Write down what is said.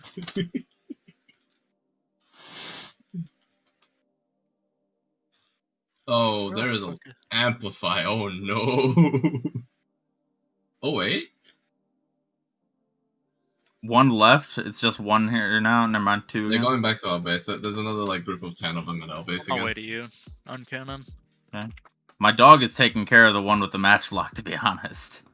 Oh, there is an amplify. Oh no. Oh wait. One left. It's just one here now. Never mind, two. They're again. going back to our base. There's another like group of 10 of them at our base again. I'll wait to you on cannon. Okay. My dog is taking care of the one with the matchlock, to be honest.